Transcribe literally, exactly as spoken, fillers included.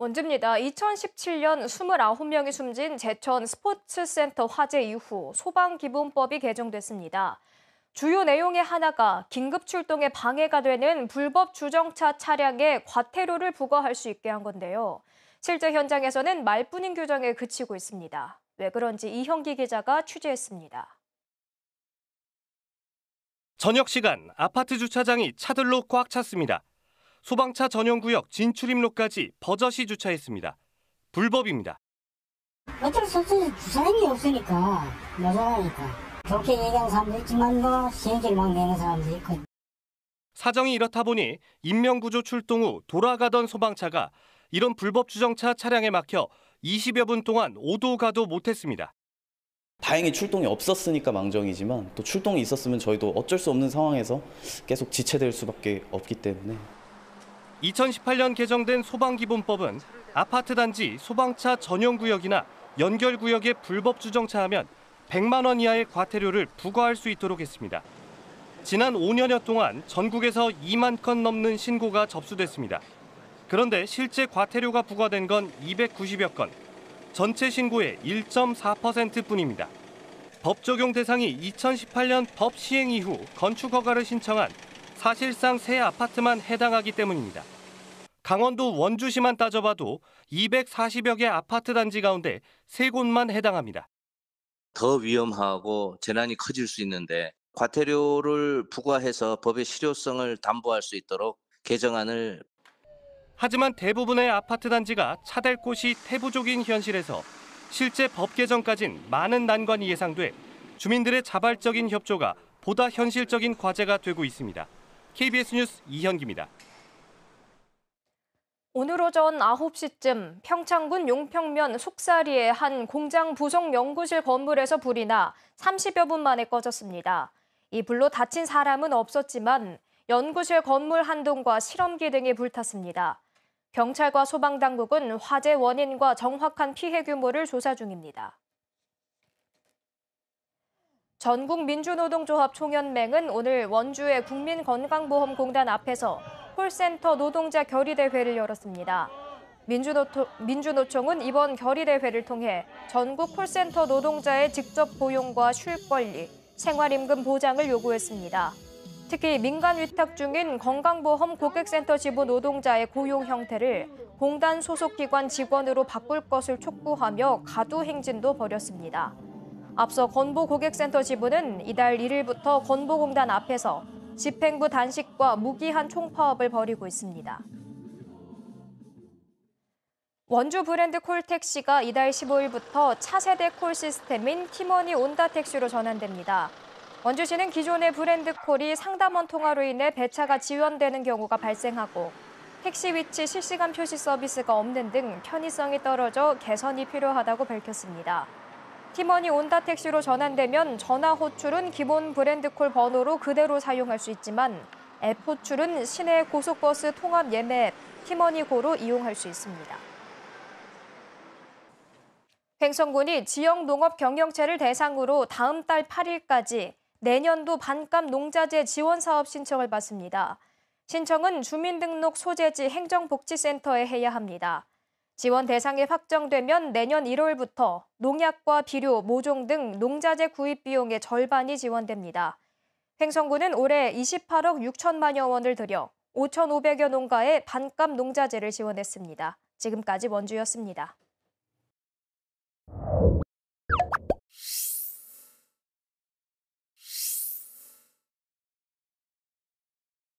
원주입니다. 이천십칠 년 이십구 명이 숨진 제천 스포츠센터 화재 이후 소방기본법이 개정됐습니다. 주요 내용의 하나가 긴급 출동에 방해가 되는 불법 주정차 차량에 과태료를 부과할 수 있게 한 건데요. 실제 현장에서는 말뿐인 규정에 그치고 있습니다. 왜 그런지 이형기 기자가 취재했습니다. 저녁 시간 아파트 주차장이 차들로 꽉 찼습니다. 소방차 전용구역 진출입로까지 버젓이 주차했습니다. 불법입니다. 어쩔 수 없이 주차장이 없으니까 모자라니까. 좋게 얘기하는 사람도 있지만 뭐 시행길 막 내는 사람도 있고. 사정이 이렇다 보니 인명구조 출동 후 돌아가던 소방차가 이런 불법 주정차 차량에 막혀 이십여 분 동안 오도 가도 못했습니다. 다행히 출동이 없었으니까 망정이지만 또 출동이 있었으면 저희도 어쩔 수 없는 상황에서 계속 지체될 수밖에 없기 때문에. 이천십팔 년 개정된 소방기본법은 아파트 단지 소방차 전용구역이나 연결구역에 불법 주정차하면 백만 원 이하의 과태료를 부과할 수 있도록 했습니다. 지난 오 년여 동안 전국에서 이만 건 넘는 신고가 접수됐습니다. 그런데 실제 과태료가 부과된 건 이백구십여 건, 전체 신고의 일 점 사 퍼센트뿐입니다. 법 적용 대상이 이천십팔 년 법 시행 이후 건축 허가를 신청한 사실상 새 아파트만 해당하기 때문입니다. 강원도 원주시만 따져봐도 이백사십여 개 아파트 단지 가운데 세 곳만 해당합니다. 더 위험하고 재난이 커질 수 있는데 과태료를 부과해서 법의 실효성을 담보할 수 있도록 개정안을. 하지만 대부분의 아파트 단지가 차댈 곳이 태부족인 현실에서 실제 법 개정까진 많은 난관이 예상돼 주민들의 자발적인 협조가 보다 현실적인 과제가 되고 있습니다. 케이비에스 뉴스 이현기입니다. 오늘 오전 아홉 시쯤 평창군 용평면 속사리의 한 공장 부속 연구실 건물에서 불이 나 삼십여 분 만에 꺼졌습니다. 이 불로 다친 사람은 없었지만 연구실 건물 한 동과 실험기 등이 불탔습니다. 경찰과 소방당국은 화재 원인과 정확한 피해 규모를 조사 중입니다. 전국민주노동조합 총연맹은 오늘 원주의 국민건강보험공단 앞에서 콜센터 노동자 결의대회를 열었습니다. 민주노토, 민주노총은 이번 결의대회를 통해 전국 콜센터 노동자의 직접 고용과 쉴 권리, 생활임금 보장을 요구했습니다. 특히 민간 위탁 중인 건강보험 고객센터 지부 노동자의 고용 형태를 공단 소속 기관 직원으로 바꿀 것을 촉구하며 가두 행진도 벌였습니다. 앞서 건보고객센터 지부는 이달 일 일부터 건보공단 앞에서 집행부 단식과 무기한 총파업을 벌이고 있습니다. 원주 브랜드 콜택시가 이달 십오 일부터 차세대 콜 시스템인 티머니 온다택시로 전환됩니다. 원주시는 기존의 브랜드 콜이 상담원 통화로 인해 배차가 지연되는 경우가 발생하고 택시 위치 실시간 표시 서비스가 없는 등 편의성이 떨어져 개선이 필요하다고 밝혔습니다. 티머니 온다택시로 전환되면 전화 호출은 기본 브랜드콜 번호로 그대로 사용할 수 있지만 앱 호출은 시내 고속버스 통합 예매 앱 티머니고로 이용할 수 있습니다. 횡성군이 지역 농업 경영체를 대상으로 다음 달 팔 일까지 내년도 반값 농자재 지원 사업 신청을 받습니다. 신청은 주민등록 소재지 행정복지센터에 해야 합니다. 지원 대상이 확정되면 내년 일월부터 농약과 비료, 모종 등 농자재 구입 비용의 절반이 지원됩니다. 횡성군은 올해 이십팔억 육천만여 원을 들여 오천오백여 농가에 반값 농자재를 지원했습니다. 지금까지 원주였습니다.